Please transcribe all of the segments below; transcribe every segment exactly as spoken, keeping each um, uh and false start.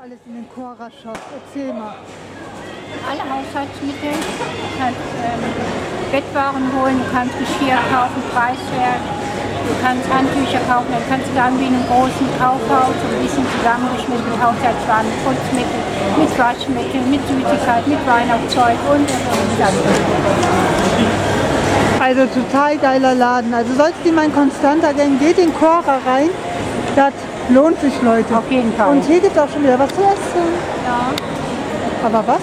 alles in den Cora-Shop? Erzähl mal. Alle Haushaltsmittel. Du kannst ähm, Bettwaren holen, du kannst Geschirr kaufen, preiswert. Du kannst Handtücher kaufen, dann kannst du dann wie in einem großen Kaufhaus so ein bisschen zusammengeschmissen mit Haushaltswaren, mit Putzmittel, mit Waschmittel, mit Süßigkeit, mit Weihnachtszeug und und Also total geiler Laden. Also sollst du mal in Constanta gehen, geht in Cora rein. Das lohnt sich, Leute. Auf jeden Fall. Und hier gibt es auch schon wieder was zu essen. Ja. Aber was?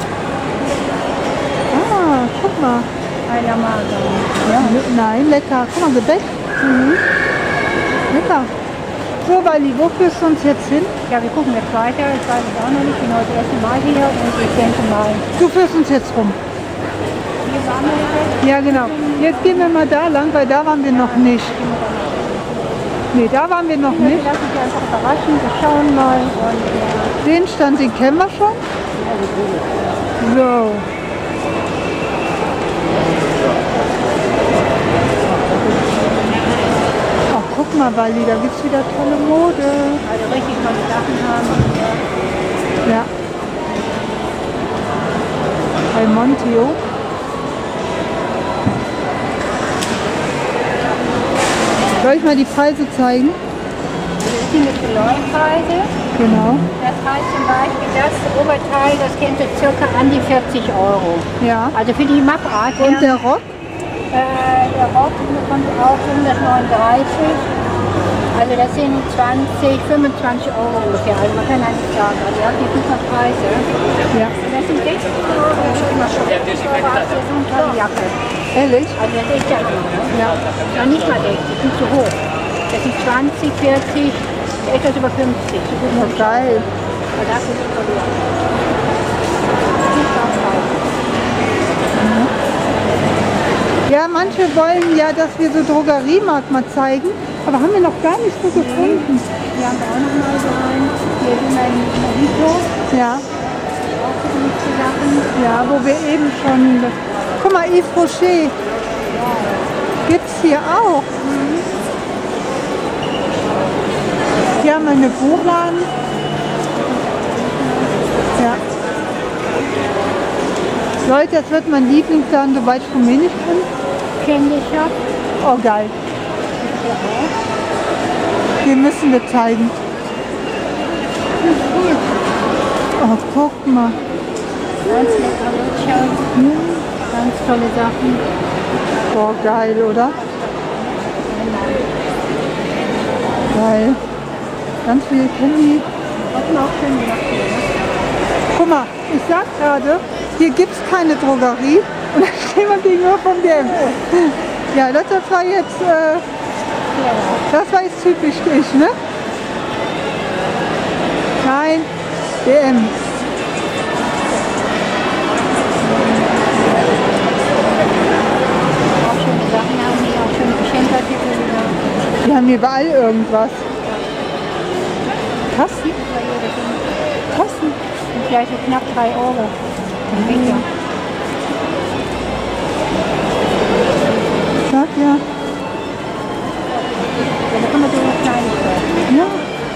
Ah, guck mal. Einer Mager. Ja. Nein, lecker. Guck mal, Gebäck. Mhm. Lecker. So, Wally, wo führst du uns jetzt hin? Ja, wir gucken jetzt weiter. Ich weiß es auch noch nicht. Ich bin heute das erste Mal hier und ich denke mal. Du führst uns jetzt rum. Hier waren wir jetzt. Ja, genau. Jetzt gehen wir mal da lang, weil da waren wir noch nicht. Nee, da waren wir noch nicht. Lass uns einfach überraschen. Wir schauen mal. Und, ja. Den Stand, den kennen wir schon. So. Ach, guck mal, Wally, da gibt es wieder tolle Mode. Also richtig tolle Sachen haben. Ja. Bei Monteo. Soll ich mal die Preise zeigen? Das sind jetzt die neuen Preise. Genau. Das heißt zum Beispiel, das Oberteil, das kennt ihr circa an die vierzig Euro. Ja. Also für die Mappart. Und der Rock? Äh, der Rock bekommt auch hundertneununddreißig. Also das sind zwanzig, fünfundzwanzig Euro ungefähr. Also man kann eigentlich sagen, also ihr habt hier super Preise. Ja. Das sind sechzig Euro, das ist immer schon sechzig Euro, das ist so eine tolle Jacke. Ehrlich? Also das ist ja ja. ja nicht mal sechzig, das ist zu hoch. Das sind zwanzig, vierzig, etwas über fünfzig. So gut Ja, geil. Aber das ist super gut. Ja, manche wollen ja, dass wir so Drogeriemarkt mal zeigen, aber haben wir noch gar nicht so gefunden. Wir haben auch noch mal so einen. Hier sind wir in Mojito. Ja, Auch so gute Sachen. ja, wo wir eben schon... Das, guck mal, Yves Rocher. Gibt's hier auch. Hier haben wir eine Buchladen. Ja. Leute, das wird mein Lieblingsladen, sobald ich Rumänisch bin. Candy Shop. Oh, geil. Den müssen wir zeigen. Oh, guck mal. Ganz lecker Wirtschaft. Ganz tolle Sachen. Boah, geil, oder? Geil. Ganz viel Candy. Was man auch schön gemacht hier, ne? Guck mal, ich sag gerade, hier gibt es keine Drogerie und dann stehen wir gegenüber vom D M. Ja, das, das war jetzt, äh, das war jetzt typisch ich, ne? Nein, D M. Auch schöne Sachen haben die, auch schöne Geschenkartikel wieder. Wir haben hier überall irgendwas. Tassen? Tassen? Und vielleicht so knapp drei Euro. Mhm. Sag ja. Ja, da kann man so was Kleines kaufen. Ja.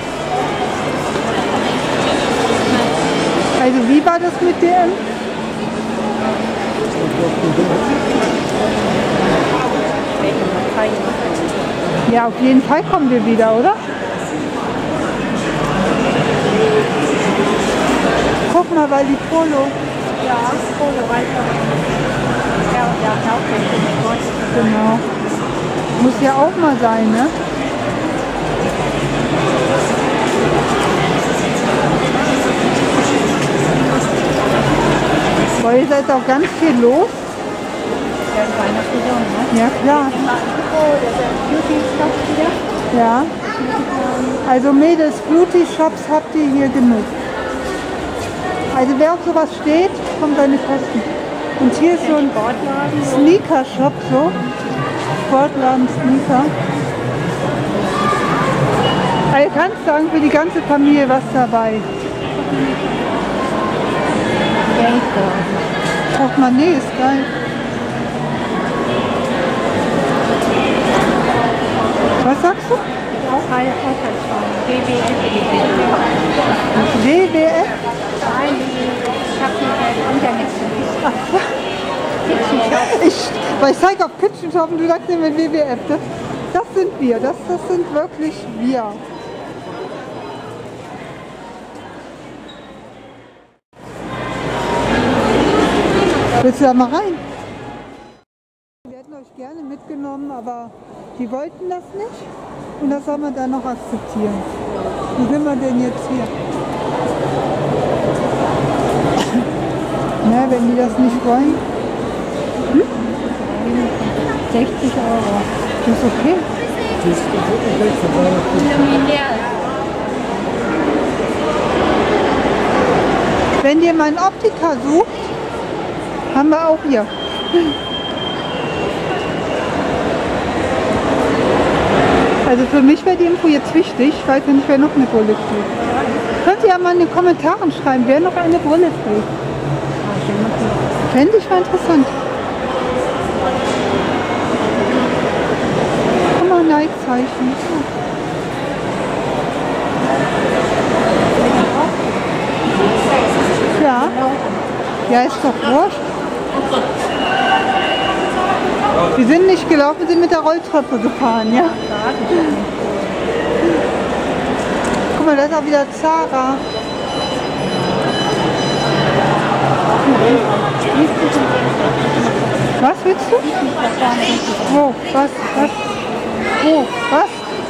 Also wie war das mit D M? Ja, auf jeden Fall kommen wir wieder, oder? Guck mal, weil die Polo. Ja, Polo weiter. Ja, ja, auch schön. Genau. Muss ja auch mal sein, ne? Weil ihr seid auch ganz viel los. Ja, die Weihnachtssaison, ne? Ja, klar. Oh, der Beauty-Shop wieder. Ja. Also Mädels, Beauty-Shops habt ihr hier genug. Also wer auf sowas steht, kommt seine Kosten. Und hier ist so ein Sneaker-Shop, so. Sportladen, Sneaker. Also du kannst sagen, für die ganze Familie was dabei. Portemonnaie ist geil. Was sagst du? Auch alle Haushaltsfrauen. B B L. W W W F? Nein, ich habe die Internet gelesen. Ich, weil ich zeige auf Kitchen Shop und du sagst immer W W F. Das, das sind wir, das, das sind wirklich wir. Willst du da mal rein? Wir hätten euch gerne mitgenommen, aber die wollten das nicht. Und das soll man dann noch akzeptieren. Wie sind wir denn jetzt hier? Na, wenn die das nicht wollen. Hm? sechzig Euro. Das ist okay. Wenn ihr mal einen Optiker sucht, haben wir auch hier. Also für mich wäre die Info jetzt wichtig. Ich weiß ja nicht, wer noch eine Brille trägt. Könnt ihr ja mal in den Kommentaren schreiben, wer noch eine Brille trägt. Fände ich mal interessant. Guck mal, Nike-Zeichen. Ja. Ja, ist doch wurscht. Wir sind nicht gelaufen, wir sind mit der Rolltreppe gefahren, ja. Guck mal, da ist auch wieder Zara. Was willst du? Wo? Was? Was? Wo? Was?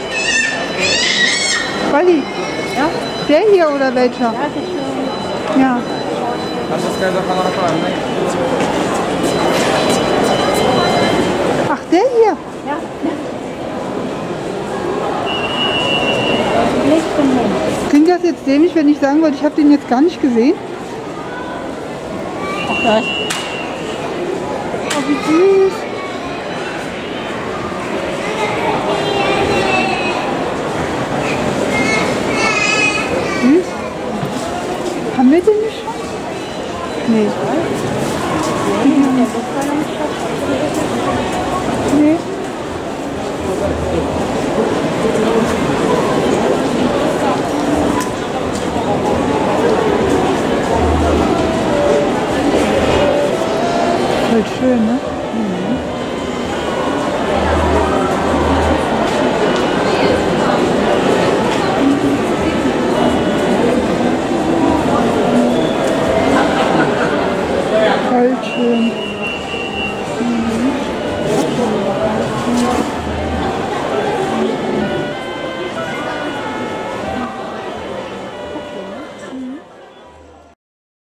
Wally? Ja? Der hier oder welcher? Ja. Ach, der hier? Ja. Klingt das jetzt dämlich, wenn ich sagen wollte, ich habe den jetzt gar nicht gesehen? Ach was. Oh, wie süß. Süß. Haben wir den nicht schon? Nee. Nee. Voll schön, ne?